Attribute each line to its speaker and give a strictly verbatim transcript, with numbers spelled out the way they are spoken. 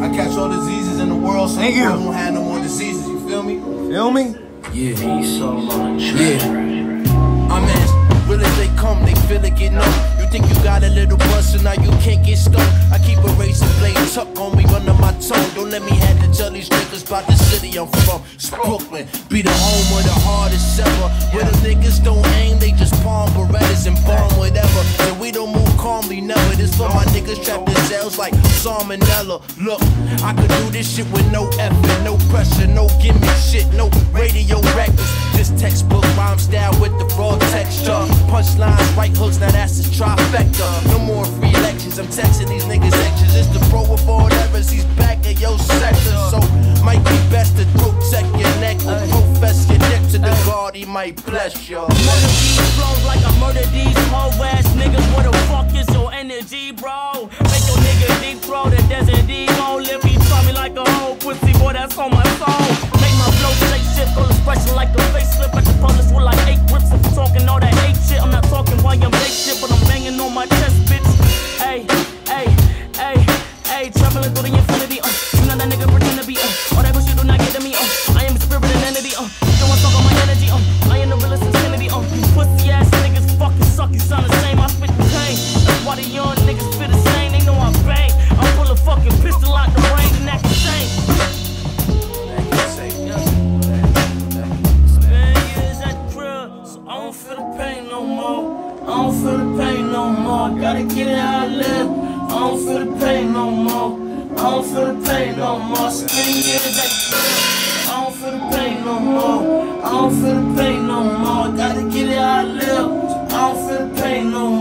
Speaker 1: trying to catch all the diseases in the world, so
Speaker 2: Thank
Speaker 1: we
Speaker 2: you.
Speaker 1: don't have no more diseases. You feel me?
Speaker 2: Feel me?
Speaker 3: Yeah, he's so on the track.
Speaker 1: Yeah. I'm as real as they come, they feel it get numb. You think you got a little buzz, so now you can't get stuck. I keep a razor blade tucked on me under my tongue. Don't let me have to tell these niggas about the city I'm from. It's Brooklyn, be the home of the hardest ever. Where the niggas don't aim, they just palm Berettas and bomb whatever. And we don't move calmly, never. This for my niggas trapped in cells like salmonella. Look, I could do this shit with no effort, no pressure, no gimme shit, no radio records. Just textbook rhyme style with the raw texture. Punchlines, right hooks, now that's the trifecta. No more free lectures, I'm texting these niggas extras. It's the pro of all errors, he's back in your sector. So, might be best to protect your neck or profess your neck to the God, he might bless you.
Speaker 4: Murder these flows like I murder these whole ass niggas. What the fuck is your energy, bro? Make your nigga deep throw the desert emo. Live me, try me like a whole pussy, boy, that's on my soul. Make my flow say shit, full expression like a facelift. At the police with like eight grips. If I'm talking all that hate shit, I'm not talking while you make shit, but I'm banging on my chest, bitch. Hey, hey, hey, hey, traveling through the infinity, uh. You know that nigga pretend to be, uh. All that bullshit do not get to me, uh. I am a spirit and entity, uh. You don't talk on my energy, uh. I am the realest infinity, uh. You pussy ass niggas fucking suck, you sound the same, I spit the pain. That's why the young niggas feel the same, they know I bang. I pull a fucking pistol out the range and that can change. I don't feel the pain no more. I don't feel the pain no more. Gotta get it how I live. I don't feel the pain no more. I don't feel the pain no more. Spending years at I don't feel the pain no more. I don't feel the pain no more. Gotta get it how I live. I don't feel the pain no more.